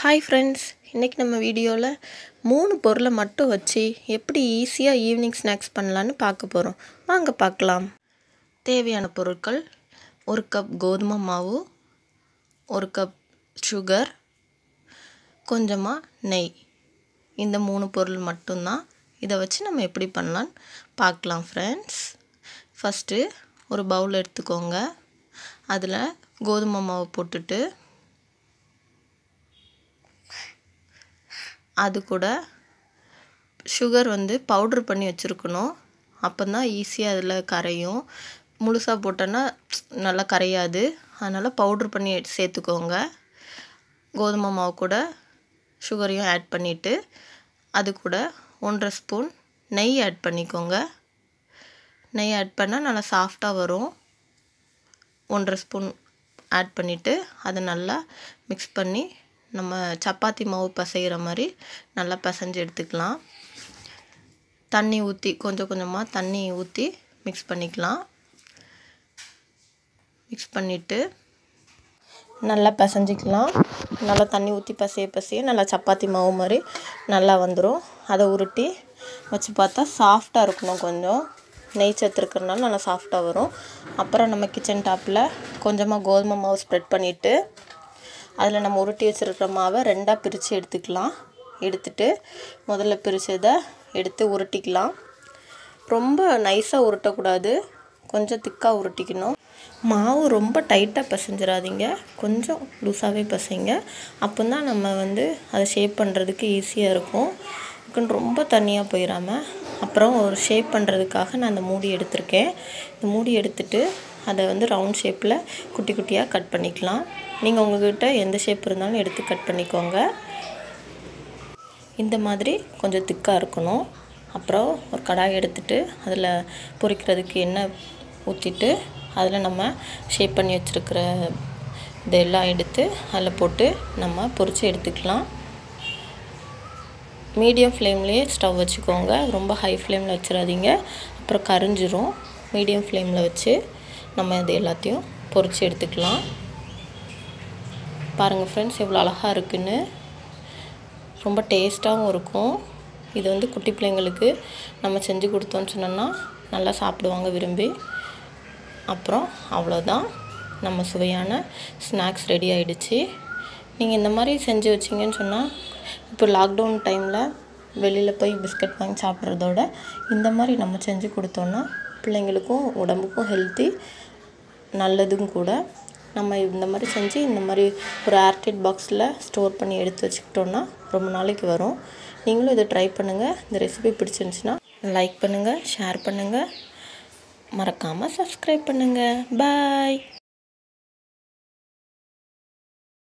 Hi friends, இன்றைக்கி நம்ம வீடியோவில் 3 பொருளை மட்டும் வச்சு எப்படி ஈஸியாக ஈவினிங் ஸ்நாக்ஸ் பண்ணலான்னு பார்க்க போகிறோம். வாங்க பார்க்கலாம். தேவையான பொருட்கள்: 1 கப் கோதுமை மாவு, 1 கப் சுகர், கொஞ்சமாக நெய். இந்த 3 பொருள் மட்டும்தான். இதை வச்சு நம்ம எப்படி பண்ணலான்னு பார்க்கலாம் ஃப்ரெண்ட்ஸ். ஃபஸ்ட்டு ஒரு பவுல் எடுத்துக்கோங்க. அதில் கோதுமை மாவு போட்டுட்டு அது கூட சுகர் பவுட்ரு பண்ணி வச்சுருக்கணும். அப்போ தான் ஈஸியாக அதில் கரையும். முழுசாக போட்டோன்னா நல்லா கரையாது. அதனால் பவுட்ரு பண்ணி சேர்த்துக்கோங்க. கோதுமை மாவு கூட சுகரையும் ஆட் பண்ணிவிட்டு அது கூட 1.5 ஸ்பூன் நெய் ஆட் பண்ணிக்கோங்க. நெய் ஆட் பண்ணால் நல்லா சாஃப்டாக வரும். 1.5 ஸ்பூன் ஆட் பண்ணிவிட்டு அதை நல்லா மிக்ஸ் பண்ணி நம்ம சப்பாத்தி மாவு பிசைகிற மாதிரி நல்லா பிசைஞ்சு எடுத்துக்கலாம். தண்ணி ஊற்றி கொஞ்சம் கொஞ்சமாக தண்ணி ஊற்றி மிக்ஸ் பண்ணிக்கலாம். மிக்ஸ் பண்ணிவிட்டு நல்லா பிசைஞ்சிக்கலாம். நல்லா தண்ணி ஊற்றி பிசைய நல்லா சப்பாத்தி மாவு மாதிரி நல்லா வந்துடும். அதை உருட்டி வச்சு பார்த்தா சாஃப்டாக இருக்கணும். கொஞ்சம் நெய் சேர்த்துருக்கறனால நல்லா சாஃப்டாக வரும். அப்புறம் நம்ம கிச்சன் டாப்பில் கொஞ்சமாக கோதுமை மாவு ஸ்ப்ரெட் பண்ணிவிட்டு அதில் நம்ம உருட்டி வச்சுருக்கிற மாவை 2ஆக பிரித்து எடுத்துக்கலாம். எடுத்துட்டு முதல்ல பிரித்ததை எடுத்து உருட்டிக்கலாம். ரொம்ப நைஸாக உருட்டக்கூடாது, கொஞ்சம் திக்காக உருட்டிக்கணும். மாவு ரொம்ப டைட்டாக பிசைஞ்சிடாதீங்க, கொஞ்சம் லூஸாகவே பிசைங்க. அப்போ தான் நம்ம அதை ஷேப் பண்ணுறதுக்கு ஈஸியாக இருக்கும். ரொம்ப தண்ணியாக போயிடாமல். அப்புறம் ஒரு ஷேப் பண்ணுறதுக்காக நான் அந்த மூடி எடுத்திருக்கேன். இந்த மூடி எடுத்துட்டு அதை ரவுண்ட் ஷேப்பில் குட்டி குட்டியாக கட் பண்ணிக்கலாம். நீங்கள் உங்கள்கிட்ட எந்த ஷேப் இருந்தாலும் எடுத்து கட் பண்ணிக்கோங்க. இந்த மாதிரி கொஞ்சம் திக்காக இருக்கணும். அப்புறம் ஒரு கடாய் எடுத்துட்டு அதில் பொரிக்கிறதுக்கு எண்ணெய் ஊற்றிட்டு அதில் நம்ம ஷேப் பண்ணி வச்சுருக்கிற இதெல்லாம் எடுத்து அதில் போட்டு நம்ம பொரித்து எடுத்துக்கலாம். மீடியம் ஃப்ளேம்லேயே ஸ்டவ் வச்சுக்கோங்க. ரொம்ப ஹை ஃப்ளேமில் வச்சிடாதீங்க, அப்புறம் கரிஞ்சிரும். மீடியம் ஃப்ளேமில் வச்சு நம்ம இது எல்லாத்தையும் பொரித்து எடுத்துக்கலாம். பாருங்கள் ஃப்ரெண்ட்ஸ், எவ்வளோ அழகாக இருக்குன்னு. ரொம்ப டேஸ்ட்டாகவும் இருக்கும். இது குட்டி பிள்ளைங்களுக்கு நம்ம செஞ்சு கொடுத்தோன்னு சொன்னோன்னா நல்லா சாப்பிடுவாங்க விரும்பி. அப்புறம் அவ்வளோதான், நம்ம சுவையான ஸ்நாக்ஸ் ரெடி ஆகிடுச்சு. நீங்கள் இந்த மாதிரி செஞ்சு வச்சிங்கன்னு சொன்னால், இப்போ லாக்டவுன் டைமில் வெளியில் போய் பிஸ்கட் வாங்கி சாப்பிட்றதோட இந்த மாதிரி நம்ம செஞ்சு கொடுத்தோன்னா பிள்ளைங்களுக்கும் உடம்புக்கும் ஹெல்த்தி, நல்லதும் கூட. நம்ம இந்த மாதிரி செஞ்சு இந்த மாதிரி ஒரு ஏர்டைட் பாக்ஸில் ஸ்டோர் பண்ணி எடுத்து வச்சுக்கிட்டோன்னா ரொம்ப நாளைக்கு வரும். நீங்களும் இதை ட்ரை பண்ணுங்கள். இந்த ரெசிபி பிடிச்சிருந்துச்சுன்னா லைக் பண்ணுங்கள், ஷேர் பண்ணுங்கள், மறக்காமல் சப்ஸ்கிரைப் பண்ணுங்கள். பாய்.